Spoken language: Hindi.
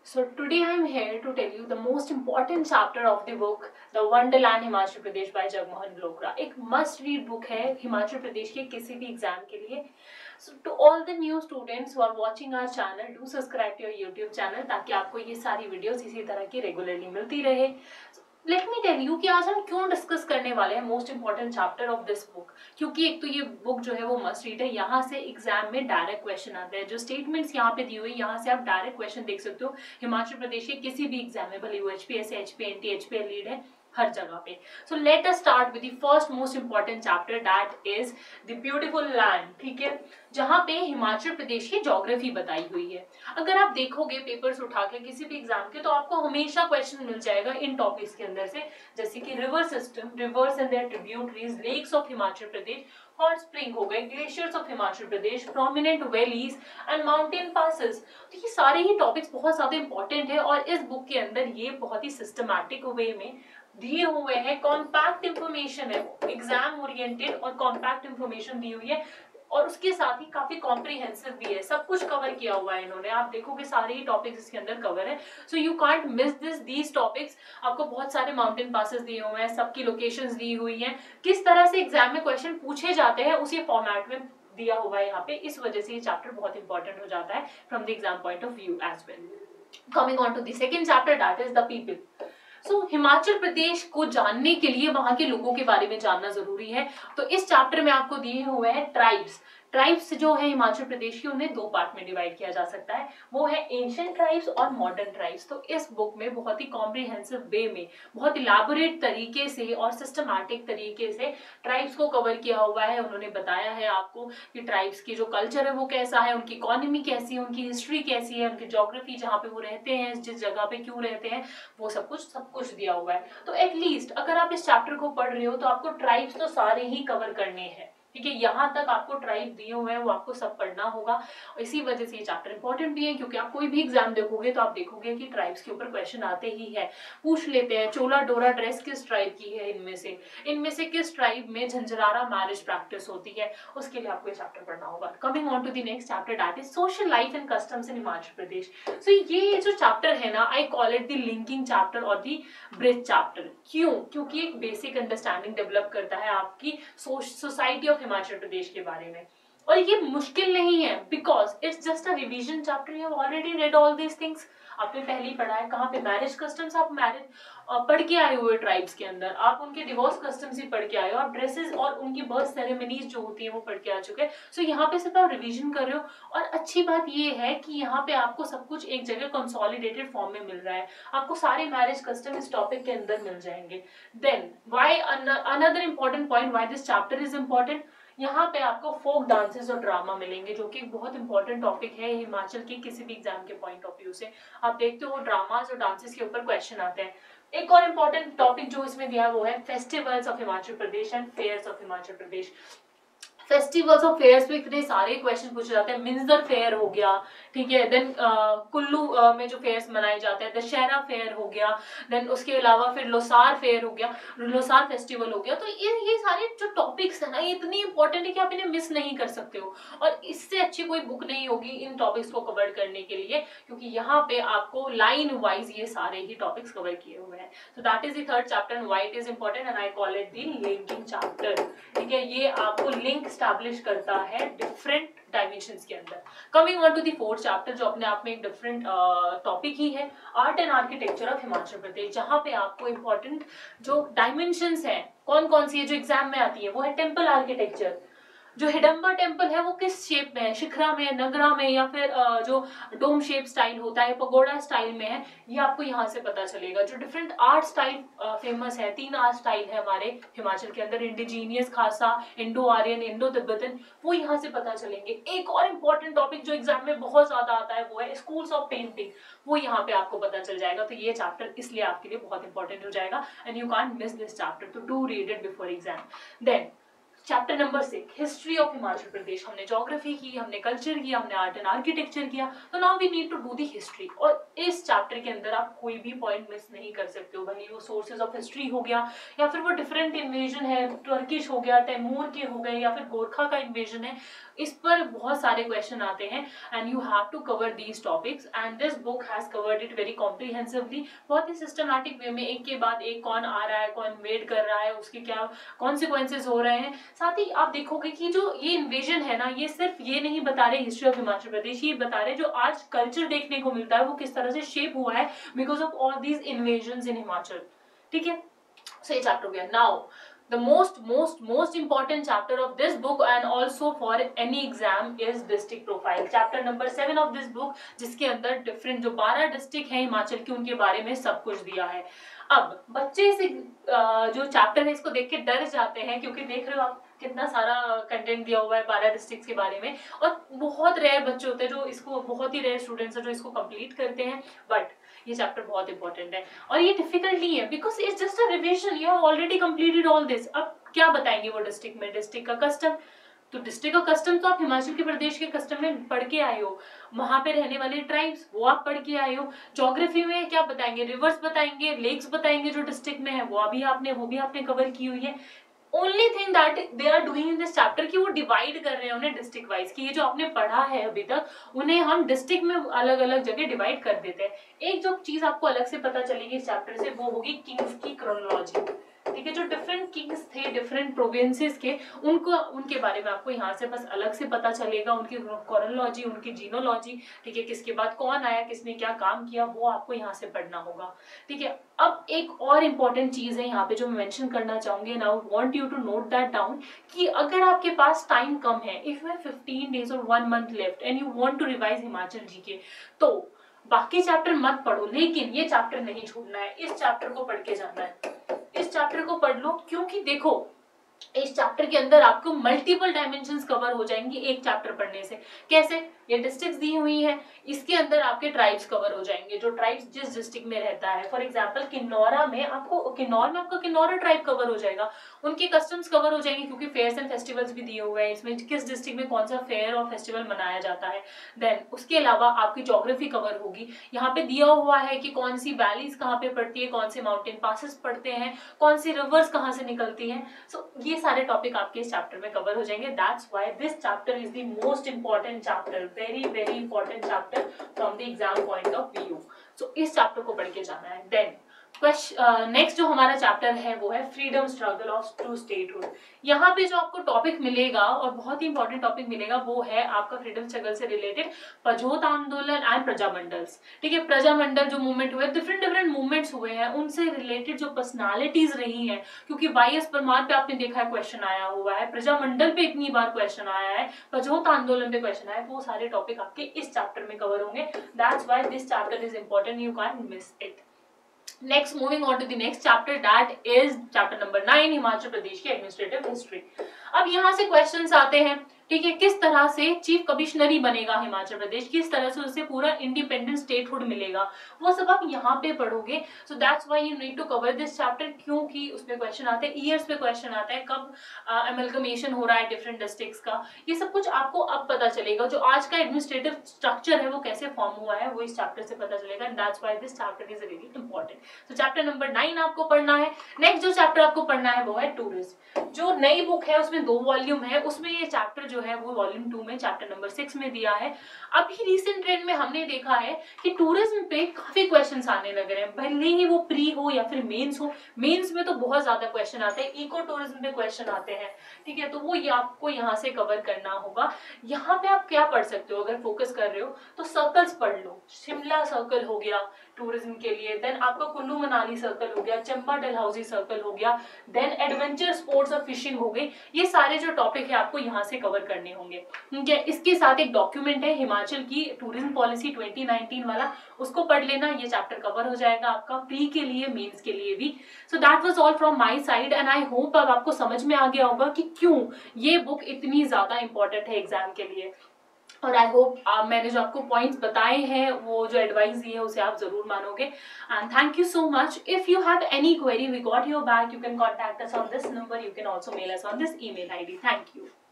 So today I am here to tell you the most important chapter of the book, The Wonderland Himachal Pradesh by Jagmohan Lokra. एक must read book है हिमाचल प्रदेश के किसी भी एग्जाम के लिए. So to all the new students who are watching our channel, do subscribe to our YouTube channel ताकि आपको ये सारी videos इसी तरह की regularly मिलती रहे. लेट मी टेल यू कि आज हम क्यों डिस्कस करने वाले हैं most important chapter of this book. क्योंकि एक तो ये बुक जो है वो मस्ट रीड है. यहाँ से एग्जाम में डायरेक्ट क्वेश्चन आते हैं. जो स्टेटमेंट्स यहाँ पे दी हुई यहाँ से आप डायरेक्ट क्वेश्चन देख सकते हो हिमाचल प्रदेश के किसी भी एग्जाम में, भले वो HPS है, HPNT, HPL लीड है, हर जगह पे. So let us start with the first most important chapter that is the beautiful land. ठीक है, जहाँ पे हिमाचल प्रदेश की ज्योग्राफी बताई हुई है. अगर आप देखोगे पेपर्स उठा के किसी भी एग्जाम के, तो आपको हमेशा क्वेश्चन मिल जाएगा इन टॉपिक्स के अंदर से, जैसे कि river system, rivers and their tributaries, lakes of Himachal Pradesh, hot spring हो गए, glaciers of Himachal Pradesh, prominent valleys and mountain passes. तो ये सारे ही टॉपिक्स बहुत ज्यादा इंपॉर्टेंट है और इस बुक के अंदर ये बहुत ही सिस्टमैटिक वे में दिए हुए हैं. कॉम्पैक्ट इंफॉर्मेशन है, एग्जाम ओरिएंटेड और कॉम्पैक्ट इंफॉर्मेशन दी हुई है और उसके साथ ही काफी कॉम्प्रिहेंसिव भी है. सब कुछ कवर किया हुआ है इन्होंने. आप देखोगे सारे ही टॉपिक्स इसके अंदर कवर है. So you can't miss these topics. आपको बहुत सारे माउंटेन पासेस दिए हुए हैं, सबकी लोकेशंस दी हुई हैं, किस तरह से एग्जाम में क्वेश्चन पूछे जाते हैं उसी फॉर्मेट में दिया हुआ है यहाँ पे. इस वजह से ये चैप्टर बहुत इंपॉर्टेंट हो जाता है from the exam point of view as well. Coming on to the second chapter that is the people. So Himachal Pradesh को जानने के लिए वहां के लोगों के बारे में जानना जरूरी है. तो इस चैप्टर में आपको दिए हुए हैं ट्राइब्स. ट्राइब्स जो है हिमाचल प्रदेश की, उन्हें दो पार्ट में डिवाइड किया जा सकता है. वो है एंशिएंट ट्राइब्स और मॉडर्न ट्राइब्स. तो इस बुक में बहुत ही कॉम्प्रिहेंसिव वे में, बहुत इलैबोरेट तरीके से और सिस्टमैटिक तरीके से ट्राइब्स को कवर किया हुआ है. उन्होंने बताया है आपको कि ट्राइब्स की जो कल्चर है वो कैसा है, उनकी इकोनॉमी कैसी है, उनकी हिस्ट्री कैसी है, उनकी ज्योग्राफी, जहाँ पे वो रहते हैं, जिस जगह पे क्यों रहते हैं, वो सब कुछ दिया हुआ है. तो एटलीस्ट अगर आप इस चैप्टर को पढ़ रहे हो तो आपको ट्राइब्स तो सारे ही कवर करने हैं. ठीक है, यहाँ तक आपको ट्राइब दिए हुए हैं, वो आपको सब पढ़ना होगा. इसी वजह से ये चैप्टर इंपॉर्टेंट भी है, क्योंकि आप कोई भी एग्जाम देखोगे तो आप देखोगे कि ट्राइब्स के ऊपर क्वेश्चन आते ही है. पूछ लेते हैं चोला डोरा ड्रेस किस ट्राइब की है, इनमें से किस ट्राइब में झंझरारा मैरिज प्रैक्टिस होती है, उसके लिए आपको ये चैप्टर पढ़ना होगा. Coming on to the next chapter that is social life and customs in Himachal Pradesh. So ये जो चैप्टर है ना, I call it the linking chapter और द ब्रिज चैप्टर. क्यों? क्योंकि एक बेसिक अंडरस्टैंडिंग डेवलप करता है आपकी सोसाइटी ऑफ हिमाचल प्रदेश के बारे में. और ये मुश्किल नहीं है, because it's just a revision chapter. You have already read all these things. आपने पहले ही पढ़ा है. कहाँ पे मैरिज कस्टम्स आप पढ़ के आए हुए ट्राइब्स के अंदर, आप उनके डिवोर्स कस्टम्स ही पढ़ के आए हो, आप ड्रेसेस और उनकी बर्थ सेरेमनीज जो होती है वो पढ़ के आ चुके हैं. सो यहाँ पे सिर्फ आप रिवीजन कर रहे हो. और अच्छी बात ये है कि यहाँ पे आपको सब कुछ एक जगह कंसोलिडेटेड फॉर्म में मिल रहा है. आपको सारे मैरिज कस्टम इस टॉपिक के अंदर मिल जाएंगे. Then why another important point why this chapter is important, यहाँ पे आपको फोक डांसेस और ड्रामा मिलेंगे, जो कि बहुत इंपॉर्टेंट टॉपिक है हिमाचल के किसी भी एग्जाम के पॉइंट ऑफ व्यू से. आप देखते हो ड्रामास और डांसेस के ऊपर क्वेश्चन आते हैं. एक और इंपॉर्टेंट टॉपिक जो इसमें दिया है वो है festivals of Himachal Pradesh and fairs of Himachal Pradesh. Festivals और फेयर्स पे इतने सारे क्वेश्चन पूछे जाते हैं. मिंजर फेयर हो गया, ठीक है, देन कुल्लू में जो फेयर्स मनाए जाते हैं, दशहरा फेयर हो गया, देन उसके अलावा फिर लोसार फेयर हो गया, लोसार फेस्टिवल हो गया. तो ये सारे जो टॉपिक्स है ना, ये इतनी इंपॉर्टेंट है कि आप इन्हें मिस नहीं कर सकते हो. और इससे अच्छी कोई बुक नहीं होगी इन टॉपिक्स को कवर करने के लिए, क्योंकि यहाँ पे आपको लाइन वाइज ये सारे ही टॉपिक्स कवर किए हुए हैं. So that is the third chapter and why it is important and I call it the linking chapter. ठीक है, ये आपको लिंक स्टैब्लिश करता है डिफरेंट डायमेंशंस के अंदर. Coming on to the fourth chapter, जो अपने आप में एक डिफरेंट टॉपिक ही है, art and architecture of Himachal Pradesh. जहां पे आपको इंपॉर्टेंट जो डायमेंशंस हैं कौन कौन सी है जो एग्जाम में आती है, वो है टेम्पल आर्किटेक्चर. जो हिडम्बा टेम्पल है वो किस शेप में है, शिखरा में, नगरा में, या फिर जो डोम शेप स्टाइल होता है, पगोडा स्टाइल में है, ये आपको यहाँ से पता चलेगा. जो डिफरेंट आर्ट स्टाइल फेमस है, 3 आर्ट स्टाइल है हमारे हिमाचल के अंदर, इंडिजीनियस, खासा, इंडो आर्यन, इंडो तिब्बतन, वो यहाँ से पता चलेंगे. एक और इम्पोर्टेंट टॉपिक जो एग्जाम में बहुत ज्यादा आता है वो है स्कूल्स ऑफ पेंटिंग. वो यहाँ पे आपको पता चल जाएगा. तो ये चैप्टर इसलिए आपके लिए बहुत इंपॉर्टेंट हो जाएगा and you can't miss this chapter. तो do read it before exam. Then chapter number 6 history of Himachal Pradesh. हमने ज्योग्राफी की, हमने कल्चर किया, हमने आर्ट एंड आर्किटेक्चर किया, तो now we need to do the history. और इस चैप्टर के अंदर आप कोई भी पॉइंट मिस नहीं कर सकते हो, भले वो सोर्सेज ऑफ हिस्ट्री हो गया या फिर वो डिफरेंट इन्वेजन है, टर्किश हो गया, तैमूर के हो गए, या फिर गोरखा का इन्वेजन है, इस पर बहुत सारे क्वेश्चन आते हैं and you have to cover these topics and this book has covered it very comprehensively. बहुत ही सिस्टमैटिक वे में एक के बाद एक कौन आ रहा है, कौन इन्वेड कर रहा है, उसके क्या कॉन्सिक्वेंसेज हो रहे हैं। साथ ही आप देखोगे कि जो ये इन्वेजन है ना, ये सिर्फ ये नहीं बता रहे हिस्ट्री ऑफ हिमाचल प्रदेश, ये बता रहे जो आज कल्चर देखने को मिलता है वो किस तरह से शेप हुआ है because of all these invasion in Himachal. ठीक है, सो ये चैप्टर हो गया। Now the most important chapter of this book and also for any exam is district profile, chapter number 7 of this book, जिसके अंदर डिफरेंट जो 12 डिस्ट्रिक्ट हैं हिमाचल के उनके बारे में सब कुछ दिया है। अब बच्चे से जो चैप्टर है इसको देख के डर जाते हैं क्योंकि देख रहे हो आप कितना सारा कंटेंट दिया हुआ है 12 डिस्ट्रिक्ट के बारे में, और बहुत रेयर बच्चे होते हैं जो इसको, बहुत ही रेयर स्टूडेंट्स हैं जो इसको कंप्लीट करते हैं। बट ये चैप्टर बहुत इंपॉर्टेंट है और ये डिफिकल्ट नहीं है because it's just a revision, you have already completed all this. अब क्या बताएंगे वो डिस्ट्रिक्ट में, डिस्ट्रिक्ट का कस्टम, तो डिस्ट्रिक्ट का कस्टम तो आप हिमाचल के प्रदेश के कस्टम में पढ़ के आए हो, वहां पे रहने वाले ट्राइब्स वो आप पढ़ के आए हो। ज्योग्राफी में क्या बताएंगे, रिवर्स बताएंगे, लेक्स बताएंगे जो डिस्ट्रिक्ट में है वो भी आपने कवर की हुई है। Only thing that they are doing in this chapter कि वो डिवाइड कर रहे हैं उन्हें डिस्ट्रिक्ट वाइज, कि ये जो आपने पढ़ा है अभी तक उन्हें हम डिस्ट्रिक्ट में अलग अलग जगह डिवाइड कर देते हैं। एक जो चीज आपको अलग से पता चलेगी इस चैप्टर से वो होगी किंग्स की क्रोनोलॉजी। ठीक है, जो डिफरेंट किंग्स थे डिफरेंट प्रोविंसेस के, उनको उनके बारे में आपको यहाँ से बस अलग से पता चलेगा, उनकी क्रोनोलॉजी, उनकी जीनोलॉजी। ठीक है, किसके बाद कौन आया, किसने क्या काम किया, वो आपको यहाँ से पढ़ना होगा। ठीक है, अब एक और इम्पॉर्टेंट चीज है यहाँ पे जो मैं मेंशन करना चाहूंगी, now want you to note that down, कि अगर आपके पास टाइम कम है, इफ यू हैव 15 days और 1 month left and you want to revise Himachal GK, तो बाकी चैप्टर मत पढ़ो, लेकिन ये चैप्टर नहीं छोड़ना है, इस चैप्टर को पढ़ के जाना है। इस चैप्टर को पढ़ लो क्योंकि देखो इस चैप्टर के अंदर आपको मल्टीपल डायमेंशंस कवर हो जाएंगी एक चैप्टर पढ़ने से। कैसे, ये डिस्ट्रिक्ट्स दी हुई हैं, इसके अंदर आपके ट्राइब्स कवर हो जाएंगे, जो ट्राइब्स जिस डिस्ट्रिक्ट में रहता है। फॉर एग्जांपल किन्नौर में आपका किन्नौर ट्राइब कवर हो जाएगा, उनके कस्टम्स कवर हो जाएंगे क्योंकि फेयर्स एंड फेस्टिवल्स भी दिए हुए हैं इसमें, किस डिस्ट्रिक्ट में कौन सा फेयर और फेस्टिवल मनाया जाता है। देन उसके अलावा आपकी ज्योग्राफी कवर होगी, यहाँ पे दिया हुआ है कि कौन सी वैलीज कहाँ पे पड़ती है, कौन से माउंटेन पासेस पड़ते हैं, कौन सी रिवर्स कहाँ से निकलती हैं। सो ये सारे टॉपिक आपके इस चैप्टर में कवर हो जाएंगे। That's why this chapter is the most important chapter, very very important chapter from the exam point of view. So इस चैप्टर को पढ़ के जाना है। देन नेक्स्ट जो हमारा चैप्टर है वो है freedom struggle of to statehood. यहाँ पे जो आपको टॉपिक मिलेगा और बहुत ही इंपॉर्टेंट टॉपिक मिलेगा वो है आपका फ्रीडम स्ट्रगल से रिलेटेड पजोत आंदोलन एंड प्रजामंडल्स। ठीक है, प्रजामंडल जो मूवमेंट हुए, डिफरेंट मूवमेंट्स हुए हैं, उनसे रिलेटेड जो पर्सनालिटीज रही हैं, क्योंकि वाई.एस. परमार पे आपने देखा है क्वेश्चन आया हुआ है, प्रजामंडल पे इतनी बार क्वेश्चन आया है, पजोत आंदोलन पे क्वेश्चन आया है, वो सारे टॉपिक आपके इस चैप्टर में कवर होंगे। That's why this chapter is important, you can miss it. Next, moving on to the next chapter, that is chapter number 9, Himachal Pradesh की एडमिनिस्ट्रेटिव हिस्ट्री। अब यहाँ से क्वेश्चंस आते हैं, ठीक है, किस तरह से चीफ कमिश्नरी बनेगा हिमाचल प्रदेश, किस तरह से उसे पूरा इंडिपेंडेंट स्टेटहुड मिलेगा, वो सब आप यहाँ पे पढ़ोगे। So that's why you need to cover this chapter, क्योंकि उसमें क्वेश्चन आते हैं, ईयर्स पे क्वेश्चन आता है, कब अमेलगमेशन हो रहा है डिफरेंट डिस्ट्रिक्ट्स का, ये सब कुछ आपको अब पता चलेगा। जो आज का एडमिनिस्ट्रेटिव स्ट्रक्चर है वो कैसे फॉर्म हुआ है वो इस चैप्टर से पता चलेगा, and that's why this chapter is really important. तो चैप्टर नंबर 9 आपको पढ़ना है। नेक्स्ट जो चैप्टर आपको पढ़ना है वो है टूरिज्म। जो नई बुक है उसमें 2 वॉल्यूम है, उसमें ये चैप्टर जो है वो वॉल्यूम 2 में चैप्टर नंबर 6 में दिया है। अभी रिसेंट ट्रेंड में हमने देखा है कि टूरिज्म पे काफी क्वेश्चंस आने लग रहे हैं, भले ही वो प्री हो या फिर मेंस हो। मेंस में तो बहुत ज्यादा क्वेश्चन आते हैं, इको टूरिज्म पे क्वेश्चन आते हैं, ठीक है, तो वो ये आपको यहाँ से कवर करना होगा। यहाँ पे आप क्या पढ़ सकते हो अगर फोकस कर रहे हो तो सर्कल्स पढ़ लो, शिमला सर्कल हो गया टूरिज्म के लिए, देन आपका कुल्लू मनाली सर्कल हो गया, चंबा डलहौजी सर्कल हो गया, देन एडवेंचर स्पोर्ट्स और फिशिंग हो गई। ये सारे जो टॉपिक है आपको यहाँ से कवर करने होंगे, ठीक है। इसके साथ एक डॉक्यूमेंट है हिमाचल की टूरिज्म पॉलिसी 2019 वाला, उसको पढ़ लेना, ये चैप्टर कवर हो जाएगा आपका प्री के लिए, मेंस के लिए भी। So that was all from my side and I hope अब आपको समझ में आ गया होगा कि क्यों ये बुक इतनी ज्यादा इंपॉर्टेंट है एग्जाम के लिए। और आई होप मैंने जो आपको पॉइंट्स बताए हैं, वो जो एडवाइस दी है उसे आप जरूर मानोगे. And thank you so much. If you have any query, we got your back. You can contact us on this number. You can also mail us on this email ID. Thank you.